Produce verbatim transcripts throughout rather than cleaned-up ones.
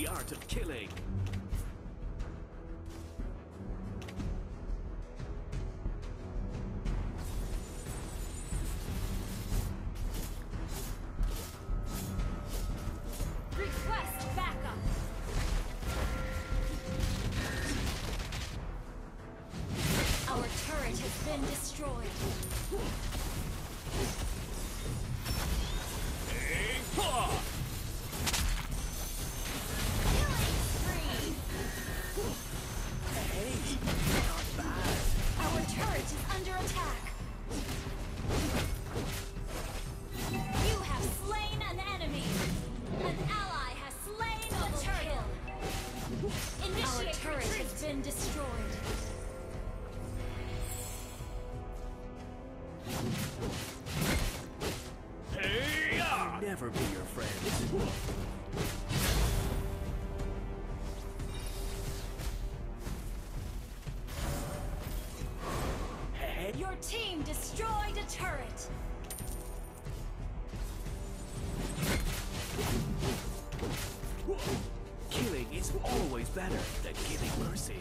the art of killing. Request backup. Our turret has been destroyed. Been destroyed. Hey, I'll never be your friend. Hey. Your team destroyed a turret. Killing is always better than giving mercy.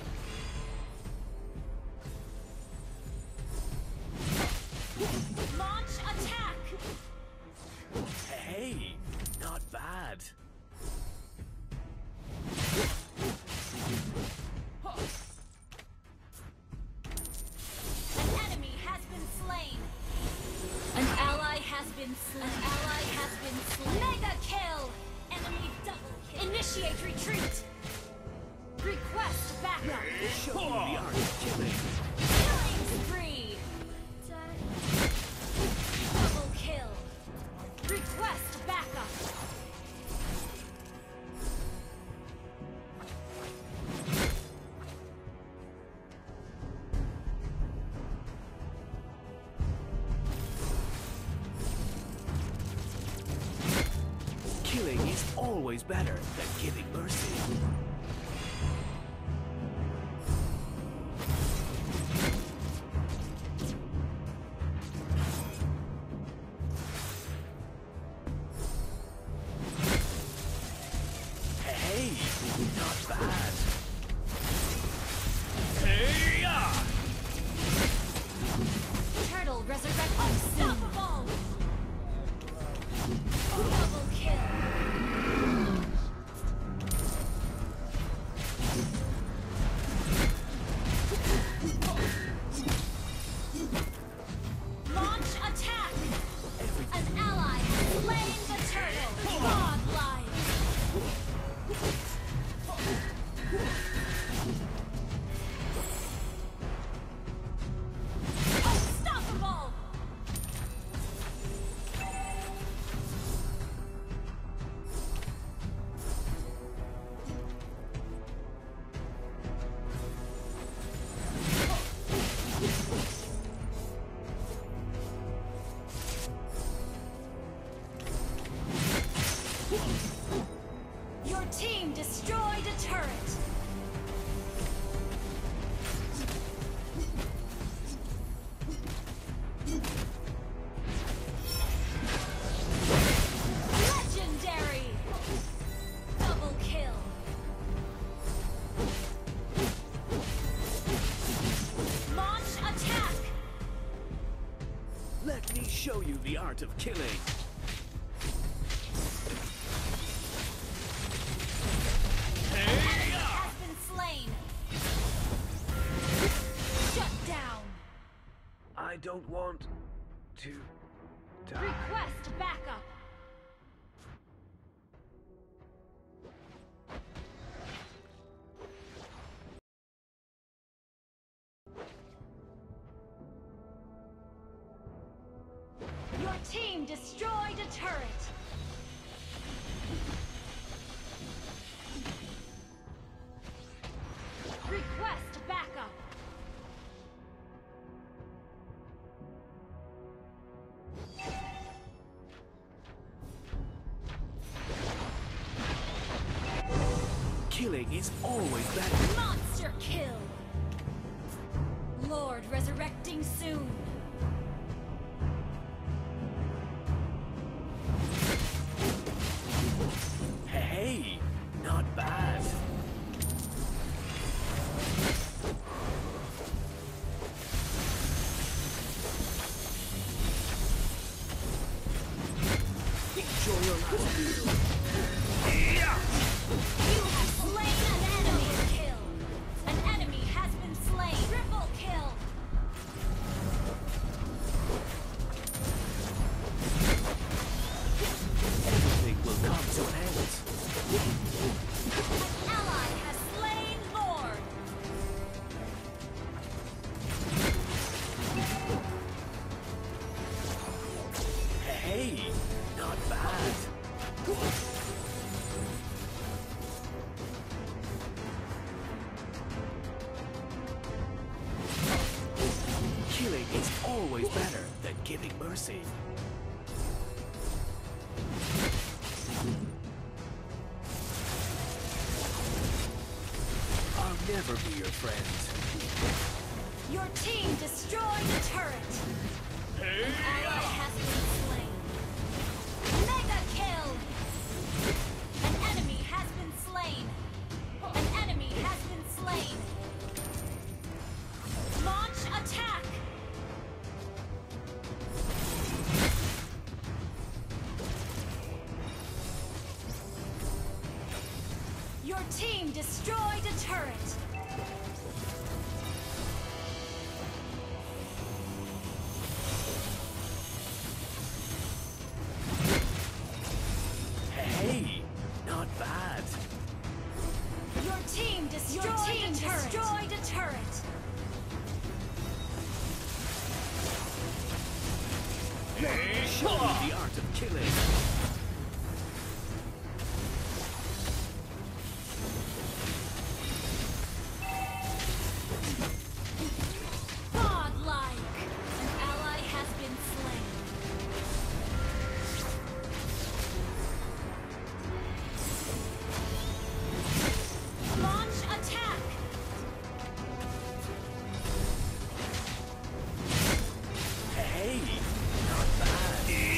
Launch attack! Hey, not bad. An enemy has been slain. An ally has been slain. An ally has been slain. Mega kill! Enemy double kill. Initiate retreat. Request backup. Show me the art of killing. Killing spree. Double kill. Request backup. Killing is always better than giving mercy. Hey, not bad. Hey-ya! Turtle resurrect. Unstoppable. Double kill. Launch attack! An ally has slain the turtle! Godlike! Unstoppable! Your team destroyed a turret! Legendary! Double kill! Launch attack! Let me show you the art of killing. Enemy has been slain! Shut down! I don't want to die. Request backup! Your team destroyed a turret! Request backup! Killing is always better. Monster kill! Lord resurrecting soon! Hey, not bad. You have slain an enemy. Kill. An enemy has been slain. Triple kill. Everything will come to an end. An ally has slain Lord. Hey, not bad. Killing is always better than giving mercy. I'll never be your friend. Your team destroyed a turret. An ally has been slain. Mega kill. An enemy has been slain. An enemy has been slain. Launch attack. Your team destroyed a turret. Hey, not bad. Your team destroyed, Your team a, turret. destroyed a turret. Show me the art of killing. Godlike. An ally has been slain. Launch attack. Hey, not bad.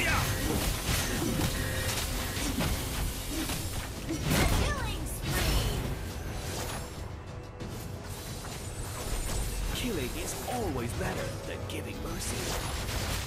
Killing spree. Killing is always better than giving mercy.